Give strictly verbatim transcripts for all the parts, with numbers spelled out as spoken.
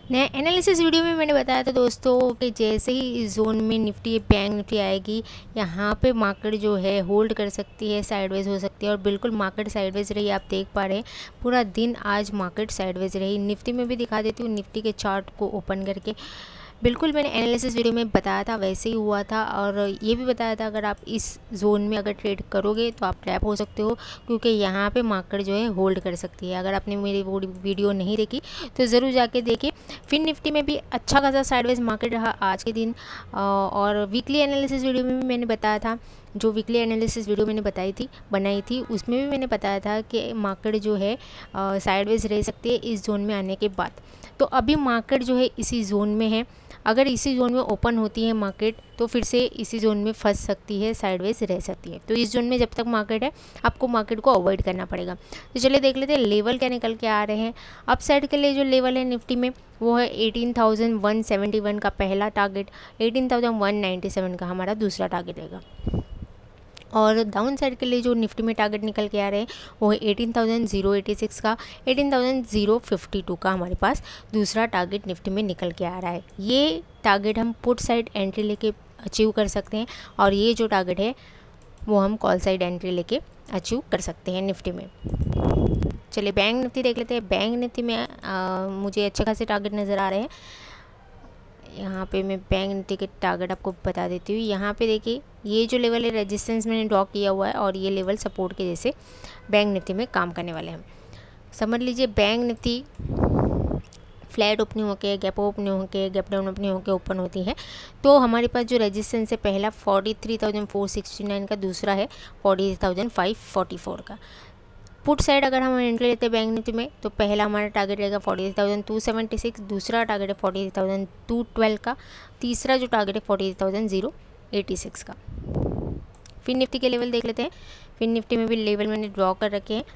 नए analysis video में मैंने बताया था दोस्तों कि जैसे ही इस जोन में निफ्टी बैंक निफ्टी आएगी, यहाँ पे मार्केट जो है होल्ड कर सकती है, साइडवेज हो सकती है। और बिल्कुल मार्केट साइडवेज रही, आप देख पा रहे हैं पूरा दिन आज मार्केट साइडवेज रही। निफ्टी में भी दिखा देती हूँ, निफ्टी के चार्ट को ओपन करके बिल्कुल मैंने एनालिसिस वीडियो में बताया था वैसे ही हुआ था। और ये भी बताया था अगर आप इस जोन में अगर ट्रेड करोगे तो आप ट्रैप हो सकते हो, क्योंकि यहाँ पे मार्केट जो है होल्ड कर सकती है। अगर आपने मेरी वो वीडियो नहीं देखी तो ज़रूर जाके देखिए। फिर निफ्टी में भी अच्छा खासा साइडवेज मार्केट रहा आज के दिन। और वीकली एनालिसिस वीडियो में भी मैंने बताया था, जो वीकली एनालिसिस वीडियो मैंने बताई थी बनाई थी उसमें भी मैंने बताया था कि मार्केट जो है साइडवेज रह सकती है इस जोन में आने के बाद। तो अभी मार्केट जो है इसी जोन में है। अगर इसी जोन में ओपन होती है मार्केट तो फिर से इसी जोन में फंस सकती है, साइडवेज रह सकती है। तो इस जोन में जब तक मार्केट है आपको मार्केट को अवॉइड करना पड़ेगा। तो चलिए देख लेते हैं लेवल क्या निकल के आ रहे हैं। अप साइड के लिए जो लेवल है निफ्टी में वो है eighteen thousand one seventy one का पहला target, eighteen thousand one ninety seven का हमारा दूसरा टारगेट रहेगा। और डाउन साइड के लिए जो निफ्टी में टारगेट निकल के आ रहे हैं वो है eighteen thousand zero eighty six का, eighteen thousand zero fifty two का हमारे पास दूसरा टारगेट निफ्टी में निकल के आ रहा है। ये टारगेट हम पुट साइड एंट्री लेके अचीव कर सकते हैं, और ये जो टारगेट है वो हम कॉल साइड एंट्री लेके अचीव कर सकते हैं निफ्टी में। चलिए बैंक निफ्टी देख लेते हैं। बैंक निफ्टी में आ, मुझे अच्छे खासे टारगेट नज़र आ रहे हैं। यहाँ पे मैं बैंक निफ्टी के टारगेट आपको बता देती हूँ। यहाँ पे देखिए ये जो लेवल है रेजिस्टेंस मैंने ड्रॉ किया हुआ है, और ये लेवल सपोर्ट के जैसे बैंक निफ्टी में काम करने वाले हैं। समझ लीजिए बैंक निफ्टी फ्लैट ओपनिंग होके, गैप ओपनिंग होके, गैप डाउन ओपनिंग होके ओपन होती है तो हमारे पास जो रेजिस्टेंस है पहला forty three thousand four sixty nine का, दूसरा है forty thousand five forty four का। पुट साइड अगर हम एंट्री लेते हैं बैंक निफ्टी में तो पहला हमारा टारगेट रहेगा forty three thousand two seventy six, दूसरा टारगेट है forty three thousand two twelve का, तीसरा जो टारगेट है forty three thousand zero eighty six का। फिर निफ्टी के लेवल देख लेते हैं। फिर निफ्टी में भी लेवल मैंने ड्रॉ कर रखे हैं।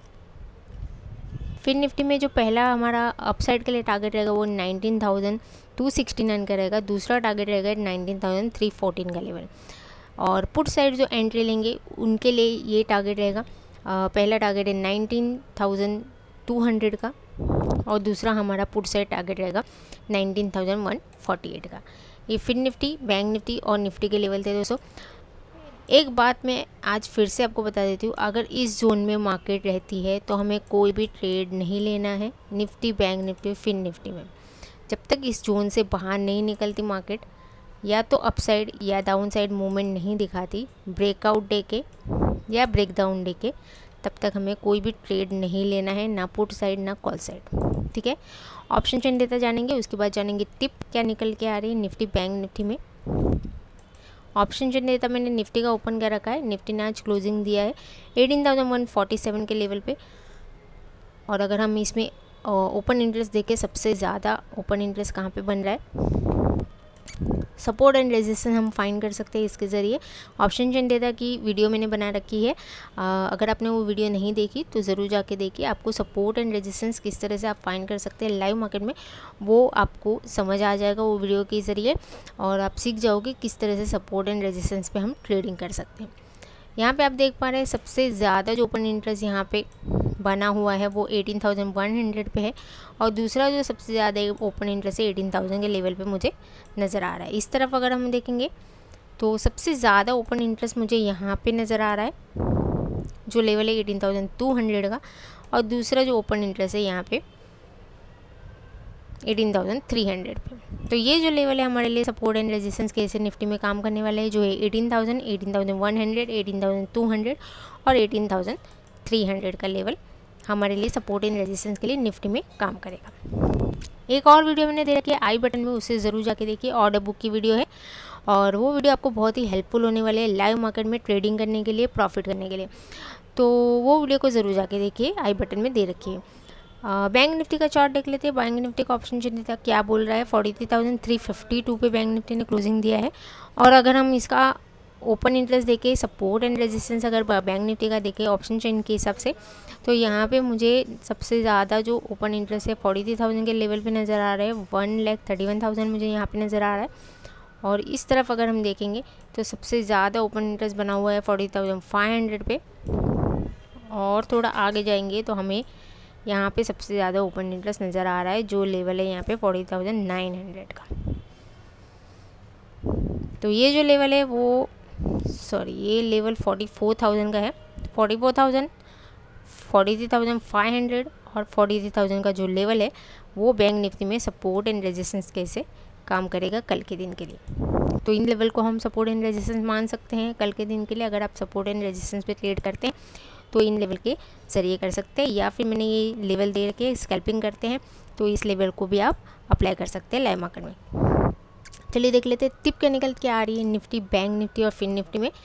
फिर निफ्टी में जो पहला हमारा अपसाइड के लिए टारगेट रहेगा वो nineteen thousand two sixty nine का रहेगा, दूसरा टारगेट रहेगा नाइनटीन थाउजेंड थ्री फोर्टीन का लेवल। और पुट साइड जो एंट्री लेंगे उनके लिए ये टारगेट रहेगा, Uh, पहला टारगेट है नाइनटीन थाउजेंड टू हंड्रेड का, और दूसरा हमारा पुट साइड टारगेट रहेगा nineteen thousand one forty eight का। ये फिर निफ्टी, बैंक निफ्टी और निफ्टी के लेवल थे दोस्तों। एक बात मैं आज फिर से आपको बता देती हूँ, अगर इस जोन में मार्केट रहती है तो हमें कोई भी ट्रेड नहीं लेना है निफ्टी, बैंक निफ्टी, फिर निफ्टी में। जब तक इस जोन से बाहर नहीं निकलती मार्केट, या तो अपसाइड या डाउन साइड मूवमेंट नहीं दिखाती ब्रेकआउट डे के या ब्रेक डाउन डे के, तब तक हमें कोई भी ट्रेड नहीं लेना है, ना पुट साइड ना कॉल साइड। ठीक है, ऑप्शन चेन देता जानेंगे, उसके बाद जानेंगे टिप क्या निकल के आ रही है निफ्टी बैंक निफ्टी में। ऑप्शन चेन देता मैंने निफ्टी का ओपन कर रखा है। निफ्टी ने आज क्लोजिंग दिया है eighteen thousand one forty seven के लेवल पे। और अगर हम इसमें ओपन इंटरेस्ट देखें, सबसे ज़्यादा ओपन इंटरेस्ट कहाँ पे बन रहा है, सपोर्ट एंड रेजिस्टेंस हम फाइंड कर सकते हैं इसके ज़रिए। ऑप्शन चेन डेटा की वीडियो मैंने बना रखी है, आ, अगर आपने वो वीडियो नहीं देखी तो ज़रूर जाके देखिए। आपको सपोर्ट एंड रेजिस्टेंस किस तरह से आप फाइंड कर सकते हैं लाइव मार्केट में, वो आपको समझ आ जाएगा वो वीडियो के ज़रिए, और आप सीख जाओगे किस तरह से सपोर्ट एंड रेजिस्टेंस पे हम ट्रेडिंग कर सकते हैं। यहाँ पे आप देख पा रहे हैं सबसे ज़्यादा जो ओपन इंटरेस्ट यहाँ पे बना हुआ है वो एटीन थाउजेंड वन हंड्रेड पे है, और दूसरा जो सबसे ज़्यादा ओपन इंटरेस्ट है एटीन थाउजेंड के लेवल पे मुझे नज़र आ रहा है। इस तरफ अगर हम देखेंगे तो सबसे ज़्यादा ओपन इंटरेस्ट मुझे यहाँ पे नज़र आ रहा है, जो लेवल है एटीन थाउजेंड टू हंड्रेड का, और दूसरा जो ओपन इंटरेस्ट है यहाँ पे एटीन थाउजेंड थ्री हंड्रेड पे। तो ये जो लेवल है हमारे लिए सपोर्ट एंड रेजिस्टेंस कैसे निफ्टी में काम करने वाले हैं, जो है eighteen thousand, eighteen thousand one hundred, eighteen thousand two hundred और एटीन थाउजेंड थ्री हंड्रेड का लेवल हमारे लिए सपोर्ट एंड रेजिस्टेंस के लिए निफ्टी में काम करेगा। एक और वीडियो मैंने दे रखी है आई बटन में, उसे ज़रूर जाके देखिए। ऑर्डर बुक की वीडियो है, और वो वीडियो आपको बहुत ही हेल्पफुल होने वाले है लाइव मार्केट में ट्रेडिंग करने के लिए, प्रॉफिट करने के लिए। तो वो वीडियो को ज़रूर जाके देखिए, आई बटन में दे रखी है। बैंक निफ्टी का चार्ट देख लेते हैं। बैंक निफ्टी का ऑप्शन चेन देता क्या बोल रहा है, forty three thousand three fifty two पे बैंक निफ्टी ने क्लोजिंग दिया है। और अगर हम इसका ओपन इंटरेस्ट देखें, सपोर्ट एंड रेजिस्टेंस अगर बैंक निफ्टी का देखें ऑप्शन चेन के हिसाब से, तो यहाँ पे मुझे सबसे ज़्यादा जो ओपन इंटरेस्ट है फोर्टी थ्री थाउजेंड के लेवल पे नज़र आ रहा है, one lakh thirty one thousand मुझे यहाँ पे नज़र आ रहा है। और इस तरफ अगर हम देखेंगे तो सबसे ज़्यादा ओपन इंटरेस्ट बना हुआ है फोर्टी थाउजेंड फाइव हंड्रेड पे, और थोड़ा आगे जाएंगे तो हमें यहाँ पे सबसे ज़्यादा ओपन इंटरेस्ट नज़र आ रहा है, जो लेवल है यहाँ पे फोर्टी थाउजेंड नाइन हंड्रेड का। तो ये जो लेवल है वो सॉरी ये लेवल फोर्टी फोर थाउजेंड का है, forty four thousand, forty three thousand five hundred और फोर्टी थ्री थाउजेंड का जो लेवल है वो बैंक निफ्टी में सपोर्ट एंड रेजिस्टेंस कैसे काम करेगा कल के दिन के लिए। तो इन लेवल को हम सपोर्ट एंड रेजिस्टेंस मान सकते हैं कल के दिन के लिए। अगर आप सपोर्ट एंड रेजिस्टेंस पे ट्रेड करते हैं तो इन लेवल के ज़रिए कर सकते हैं, या फिर मैंने ये लेवल दे के स्कैल्पिंग करते हैं तो इस लेवल को भी आप अप्लाई कर सकते हैं लाइव मार्केट में। चलिए देख लेते हैं टिप क्या निकल के आ रही है निफ्टी, बैंक निफ्टी और फिन निफ्टी में।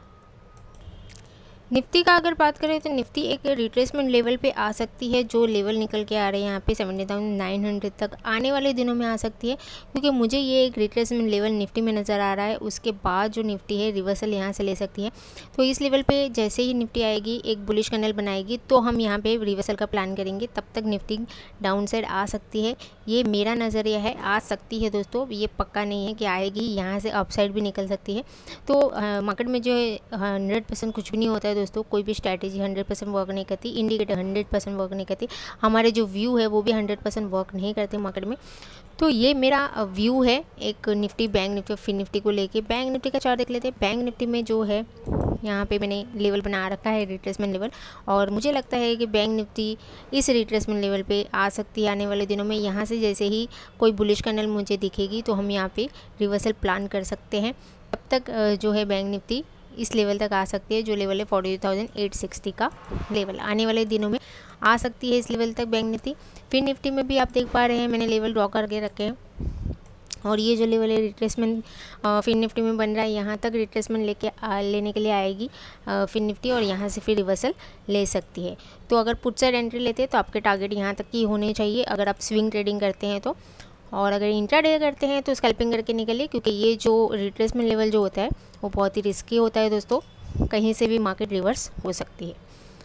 निफ्टी का अगर बात करें तो निफ्टी एक रिट्रेसमेंट लेवल पे आ सकती है, जो लेवल निकल के आ रहे हैं यहाँ पे सेवेंटी थाउजेंड नाइन हंड्रेड तक आने वाले दिनों में आ सकती है, क्योंकि मुझे ये एक रिट्रेसमेंट लेवल निफ्टी में नज़र आ रहा है। उसके बाद जो निफ्टी है रिवर्सल यहाँ से ले सकती है। तो इस लेवल पे जैसे ही निफ्टी आएगी, एक बुलिश कैंडल बनाएगी, तो हम यहाँ पे रिवर्सल का प्लान करेंगे। तब तक निफ्टी डाउन साइड आ सकती है, ये मेरा नज़रिया है। आ सकती है दोस्तों, ये पक्का नहीं है कि आएगी, यहाँ से अपसाइड भी निकल सकती है। तो मार्केट में जो है हंड्रेड परसेंट कुछ भी नहीं होता है दोस्तों, कोई भी स्ट्रैटेजी हंड्रेड परसेंट वर्क नहीं करती, इंडिकेटर हंड्रेड परसेंट वर्क नहीं करती, हमारे जो व्यू है वो भी हंड्रेड परसेंट वर्क नहीं करते मार्केट में। तो ये मेरा व्यू है एक निफ्टी, बैंक निफ्टी और फिन निफ्टी को लेके। बैंक निफ्टी का चार्ट देख लेते हैं। बैंक निफ्टी में जो है यहाँ पे मैंने लेवल बना रखा है रिट्रेसमेंट लेवल, और मुझे लगता है कि बैंक निफ्टी इस रिट्रेसमेंट लेवल पे आ सकती है आने वाले दिनों में। यहाँ से जैसे ही कोई बुलिश कैंडल मुझे दिखेगी तो हम यहाँ पे रिवर्सल प्लान कर सकते हैं। तब तक जो है बैंक निफ्टी इस लेवल तक आ सकती है, जो लेवल है फोर्टी थाउजेंड एट सिक्सटी का लेवल आने वाले दिनों में आ सकती है इस लेवल तक बैंक निफ्टी। फिर निफ्टी में भी आप देख पा रहे हैं मैंने लेवल ड्रॉ करके रखे हैं, और ये जो लेवल है रिट्रेसमेंट फिर निफ्टी में बन रहा है, यहाँ तक रिट्रेसमेंट लेके लेने के लिए आएगी फिर निफ्टी, और यहाँ से फिर रिवर्सल ले सकती है। तो अगर पुट साइड एंट्री लेते हैं तो आपके टारगेट यहाँ तक की होने चाहिए अगर आप स्विंग ट्रेडिंग करते हैं तो, और अगर इंट्राडे करते हैं तो स्कैल्पिंग करके निकलिए, क्योंकि ये जो रिट्रेसमेंट लेवल जो होता है वो बहुत ही रिस्की होता है दोस्तों, कहीं से भी मार्केट रिवर्स हो सकती है।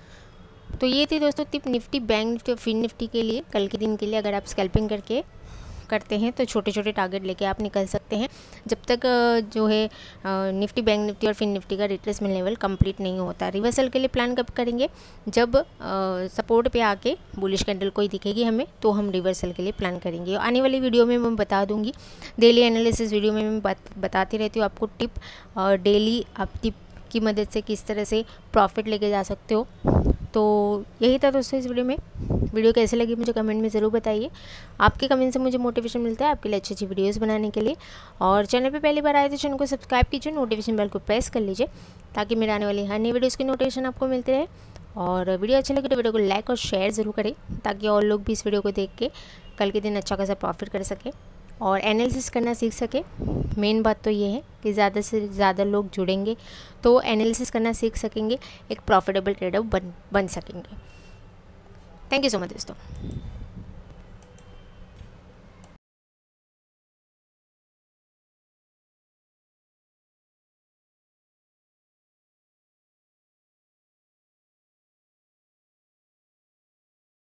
तो ये थी दोस्तों टिप निफ्टी, बैंक निफ्टी और फिन निफ्टी के लिए कल के दिन के लिए। अगर आप स्कैल्पिंग करके करते हैं तो छोटे छोटे टारगेट लेके आप निकल सकते हैं, जब तक जो है निफ्टी, बैंक निफ्टी और फिन निफ्टी का रिट्रेसमेंट लेवल कंप्लीट नहीं होता। रिवर्सल के लिए प्लान कब करेंगे? जब सपोर्ट पे आके बुलिश कैंडल कोई दिखेगी हमें, तो हम रिवर्सल के लिए प्लान करेंगे। आने वाली वीडियो में मैं बता दूंगी, डेली एनालिसिस वीडियो में मैं बात बताती रहती हूँ आपको टिप, डेली आप टिप की मदद से किस तरह से प्रॉफिट लेके जा सकते हो। तो यही था दोस्तों इस वीडियो में। वीडियो कैसे लगी मुझे कमेंट में ज़रूर बताइए। आपके कमेंट से मुझे मोटिवेशन मिलता है आपके लिए अच्छी अच्छी वीडियोस बनाने के लिए। और चैनल पे पहली बार आए तो चैनल को सब्सक्राइब कीजिए, नोटिफिकेशन बेल को प्रेस कर लीजिए, ताकि मेरे आने वाली हर नई वीडियोज़ की नोटिफिकेशन आपको मिलते रहे। और वीडियो अच्छी लगे तो वीडियो को लाइक और शेयर ज़रूर करें, ताकि और लोग भी इस वीडियो को देख के कल के दिन अच्छा खासा प्रॉफिट कर सकें और एनालिसिस करना सीख सके। मेन बात तो ये है कि ज़्यादा से ज़्यादा लोग जुड़ेंगे तो एनालिसिस करना सीख सकेंगे, एक प्रॉफिटेबल ट्रेडर बन बन सकेंगे। थैंक यू सो मच दोस्तों।